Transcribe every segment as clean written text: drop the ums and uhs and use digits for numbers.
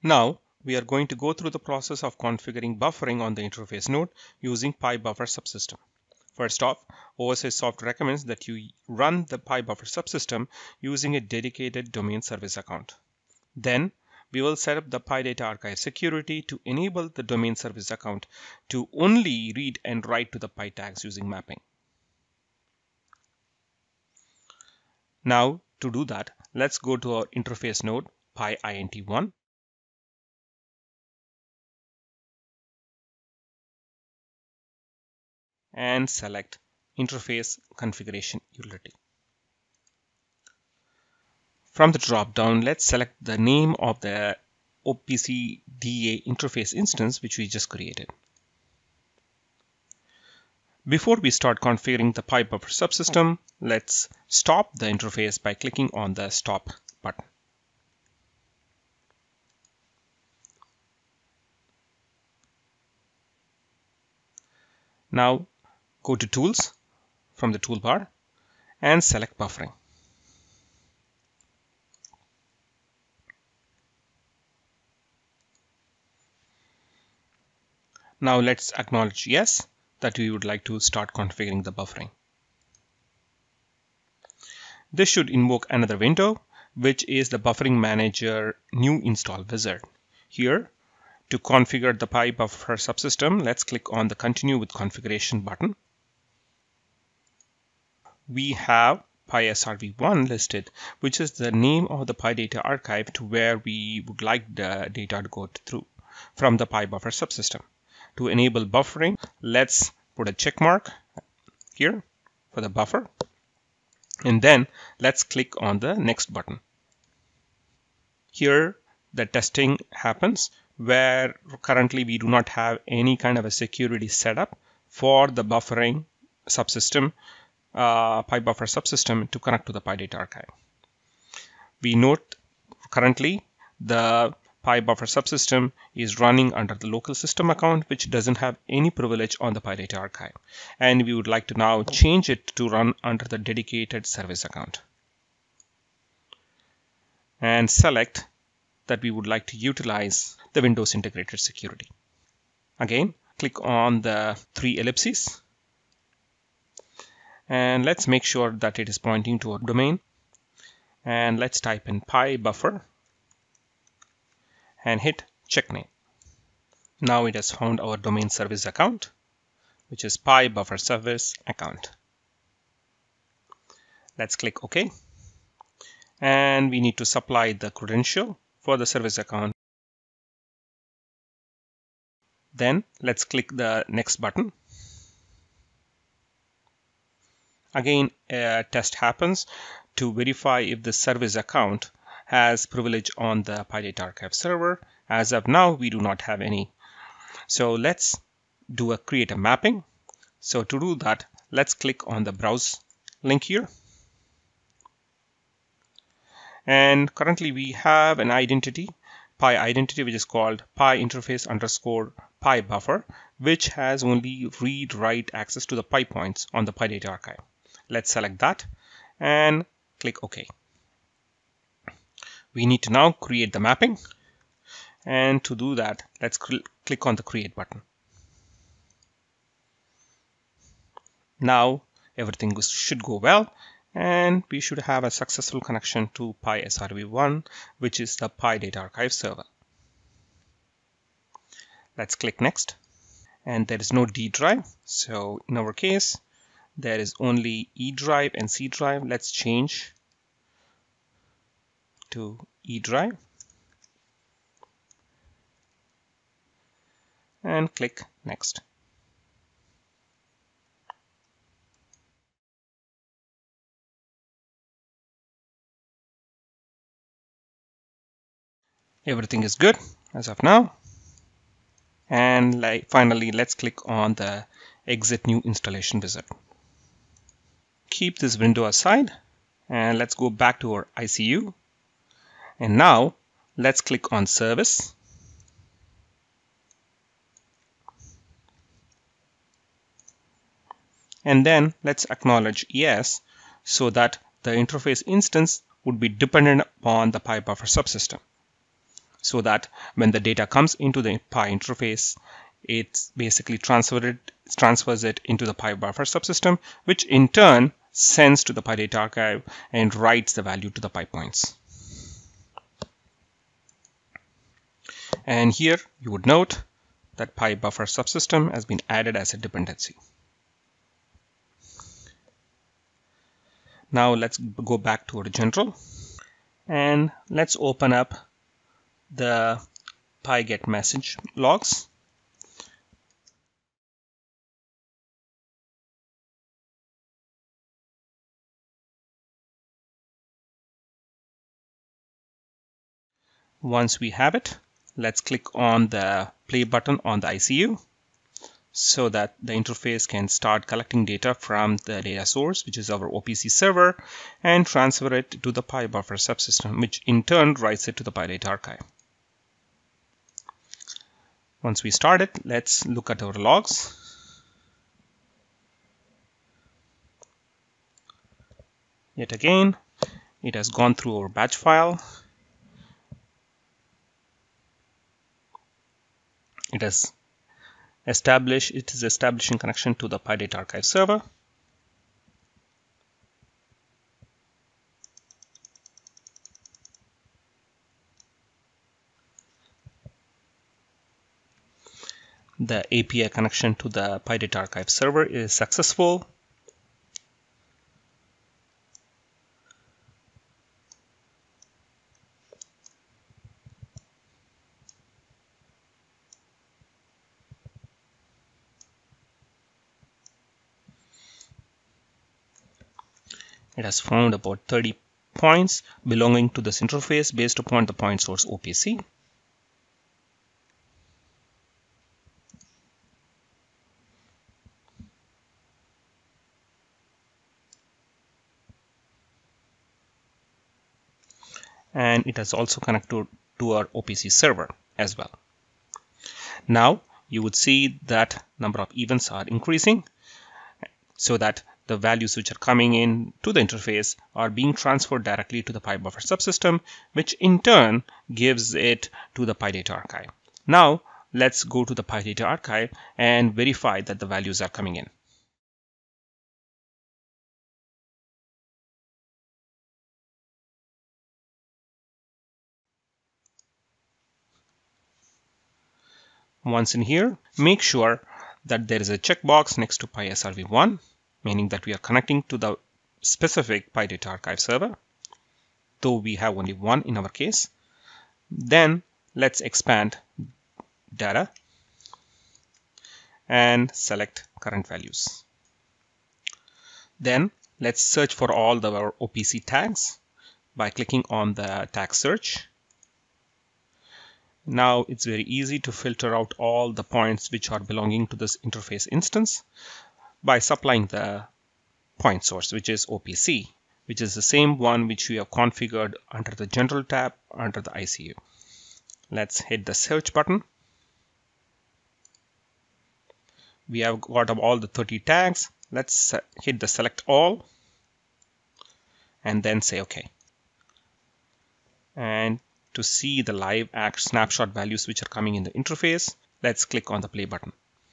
Now we are going to go through the process of configuring buffering on the interface node using PyBuffer subsystem. First off, OSIsoft recommends that you run the PyBuffer subsystem using a dedicated domain service account. Then we will set up the PyData archive security to enable the domain service account to only read and write to the Py tags using mapping. Now to do that, let's go to our interface node PyInt1. And select Interface Configuration Utility. From the drop-down, let's select the name of the OPCDA interface instance which we just created. Before we start configuring the PyBuffer subsystem, let's stop the interface by clicking on the Stop button. Now go to Tools from the toolbar and select Buffering. Now let's acknowledge yes that we would like to start configuring the buffering. This should invoke another window, which is the Buffering Manager new install wizard. Here, to configure the PyBuffer subsystem, let's click on the Continue with Configuration button. We have PySRV1 listed, which is the name of the PyData archive to where we would like the data to go through from the PyBuffer subsystem. To enable buffering, let's put a check mark here for the buffer, and then let's click on the Next button. Here the testing happens, where currently we do not have any kind of a security setup for the buffering subsystem, PyBuffer subsystem to connect to the PyData archive. We note currently the PyBuffer subsystem is running under the local system account, which doesn't have any privilege on the PyData archive, and we would like to now change it to run under the dedicated service account, and select that we would like to utilize the Windows integrated security. Again, click on the 3 ellipses and let's make sure that it is pointing to a domain, and let's type in PyBuffer and hit check name. Now it has found our domain service account, which is PyBuffer service account. Let's click OK, and we need to supply the credential for the service account. Then let's click the Next button. Again, a test happens to verify if the service account has privilege on the PyData archive server. As of now, we do not have any. So let's create a mapping. So to do that, let's click on the browse link here. And currently we have an identity, PyIdentity, which is called PyInterface_PyBuffer, which has only read-write access to the Py points on the PyData archive. Let's select that and click OK. We need to now create the mapping, and to do that, let's click on the Create button. Now everything should go well, and we should have a successful connection to PySRV1, which is the PyData archive server. Let's click Next, and there is no D drive, so in our case there is only E drive and C drive. Let's change to E drive and click Next. Everything is good as of now, and finally let's click on the Exit New Installation Wizard. Keep this window aside and let's go back to our ICU, and now let's click on Service, and then let's acknowledge yes, so that the interface instance would be dependent upon the PyBuffer subsystem. so that when the data comes into the Pi interface, it basically transfers it into the Pi buffer subsystem, which in turn sends to the Pi data archive and writes the value to the Pi points. And here you would note that Pi buffer subsystem has been added as a dependency. Now let's go back to our general and let's open up the Pi get message logs. Once we have it, let's click on the play button on the ICU so that the interface can start collecting data from the data source, which is our OPC server, and transfer it to the Pi buffer subsystem, which in turn writes it to the Pi data archive. Once we start it, let's look at our logs. Yet again, it has gone through our batch file. It is establishing connection to the Pi data archive server. The API connection to the Pi data archive server is successful. It has found about 30 points belonging to this interface based upon the point source OPC. And it has also connected to our OPC server as well. Now you would see that number of events are increasing, so that the values which are coming in to the interface are being transferred directly to the Pi buffer subsystem, which in turn gives it to the Pi data archive. Now let's go to the Pi data archive and verify that the values are coming in. Once in here, make sure that there is a checkbox next to Pi SRV1, meaning that we are connecting to the specific Pi data archive server, though we have only one in our case. Then let's expand data and select current values. Then let's search for all our OPC tags by clicking on the tag search. Now it's very easy to filter out all the points which are belonging to this interface instance by supplying the point source, which is OPC, which is the same one which we have configured under the General tab under the ICU. Let's hit the search button. We have got all the 30 tags. Let's hit the select all and then say OK. And to see the live snapshot values which are coming in the interface, let's click on the play button.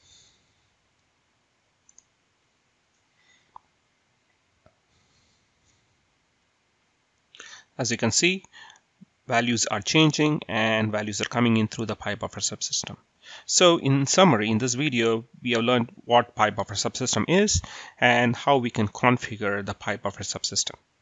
As you can see, values are changing and values are coming in through the Pi buffer subsystem. So in summary, in this video, we have learned what Pi buffer subsystem is and how we can configure the Pi buffer subsystem.